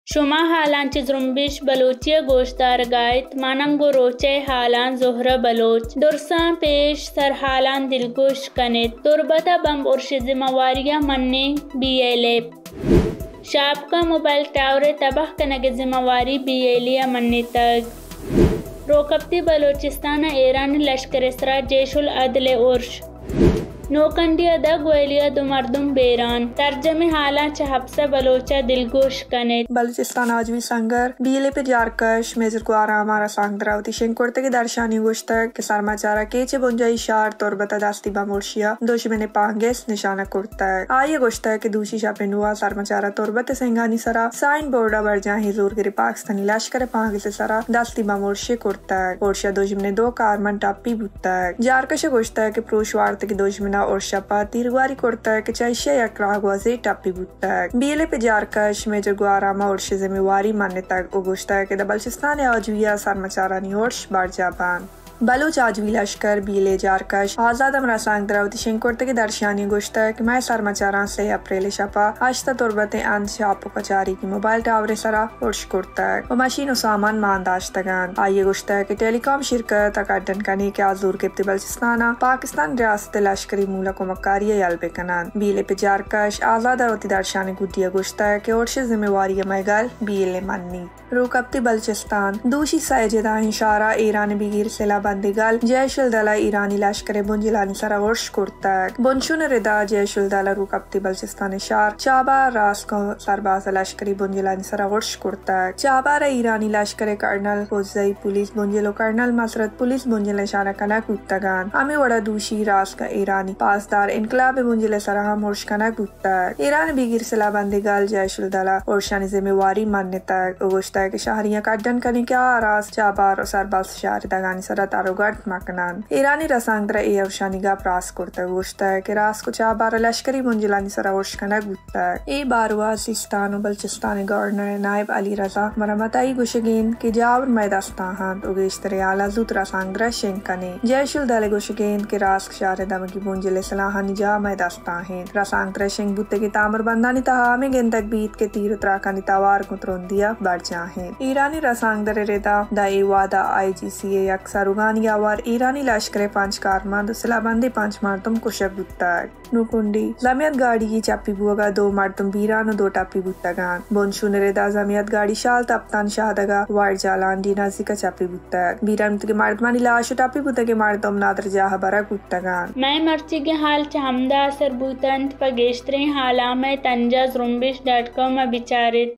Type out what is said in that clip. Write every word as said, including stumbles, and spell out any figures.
शुमा हालांची जुम्बिश बलोचिया गोश्तार गायत मानंगो रोचे हालान जोहरा बलोच दुरसा पेश सर हालान दिलगोश कनेत तुरबता बम उर्श जिम्मेवारियां मन्ने बी एल ए शाप का मोबाइल टावर तबाह करने की जिम्मेवारी बी एल ए मन्ने तक रोकबती बलोचिस्तान ईरान लश्कर इसरा जैशुल अदल उर्श नोकंडिया द गोलिया दो मर्दुम बेरान तर्जमे हाला चहबसा बलोचा दिलगोश कनेत बलूचिस्तान आज भी संगर बीले पे जारकश मेजर को आरा हमारा सांगद्रावती शेंकोर्ते के दर्शानी गोश्तक के सरमाचारा केचे बुंजाई शार तोरबता दास्ती बामुर्शिया दुश्मने पांगेस निशाना कुर्तक आये गोश्तक के दूषी शापेनुआ सरमाचारा तोरबते सेंगानी सरा साइन बोर्डा बरजा हिजूर गिरी पाकिस्तानी लश्कर पांगे से सरा दास्ती बामुर्शे कुर्तक ओरशा दुश्मने दो कारमन टापी बुतक जारकश गोश्तक के प्रोशवार्ते के दुश्मना और शपा तीरवारी कोर्ता है कि चाइशे या क्रागवाजे टापी बुता है बीले पे जारकश मेजर गुआरामा और जिम्मेवारी मानने तक उगुश्ता है कि बलूचिस्तान आजविया सरमाचारा नियोर्श बारजाबान बलूच आजवी लश्कर बीले जारकश आजाद अमरा सांगद्रावती शेंकोर्ते के दर्शानी गोश्ता है कि मैं सरमाचारा से अप्रैल शपा आश्ता तुरबते अंत शापो कचारी की मोबाइल टावर सरा उर्श कुर्ता है वो मशीन सामान मानदाश्तगान आइए गोश्ता है कि टेलीकॉम शिरकत अकादन कनी के आजूर के बलूचिस्ताना पाकिस्तान रियासत लश्करी मूला को मकारिया यालबे कनान बीले पे जारकश आजाद अवती दर्शानी गुटिया गोश्ता है कि उर्श जिम्मेवारी मैगल बीले मन्नी रोकबती बलूचिस्तान दूषी सैजदा इंशारा ईरान बिगिर सेला बंदिगल जैशुल दला ईरानी लश्कर बुंजिलानी सरा वर्ष कुर्तक बुनशुन रिदा जैशुल दला रुकबती बलूचिस्तान शार चाबा रास को सरबाज लश्करी बुंजिलानी सरा वर्ष कुर्तक चाबार ईरानी लश्कर कर्नल फौजी पुलिस बुंजिलो कर्नल मसरत पुलिस बुंजिले शारा कनक कुत्तगान अमी वड़ा दूषी रास का ईरानी पासदार इनकलाब बुंजिले सरा वर्ष कनक कुत्तक ईरान बिगिर सिला बंदिगल जैशुल दला वर्षानी जिम्मेवारी मानने तक उगुश्ता है कि शहरियां कड्डन कनी क्या रास चाबार और सरबाज शार दगानी सरा तारोगट मकनान ईरानी रसांगद्रा ए औशानिगा प्रास कुर्ता गोश्ता है कि रास को चाबार लश्करी मुंजिलानी सरा वर्ष कनक गुत्ता है ए बारवा सिस्तान और बलूचिस्तान गवर्नर नायब अली रजा मरमताई गुशगेन के जावर मैदास्तान उगेश्तरे आला जुत रसांगद्रा शेंकने जयशुल दले गुशगेन के रास शार दमगी बुंजिले सलाहानी जा मैदास्तान रसांगद्रा शेंग बुत्ते के तामर बंदानी तहा में गेंदक बीत के तीर उतराकानी तवार कुतरोंदिया बढ़ जा ईरानी रसांगदरे रेदा दाई वादा आई जी सी ए अक्सर उगानी आवार ईरानी लश्कर पांच कारमंद सिलाबंदी पांच मर्दम कुशक बुत्ताग नुकुंडी जमियत गाड़ी की चापी बुआगा दो मर्दम बीरान दो टापी बुत्तागान बोनशुन रेदा जमियत गाड़ी शाल तप्तान शाहदगा वार जालान डी नाजी का चापी बुत्ताग बीरान के मर्दमानी लाश टापी बुत्ता के मर्दम नादर जाह बरा बुत्तागान मैं मर्ची के हाल चहमदा असर बुतंत पगेश्तरे हाला में तंजा जुम्बिश डॉट कॉम विचारित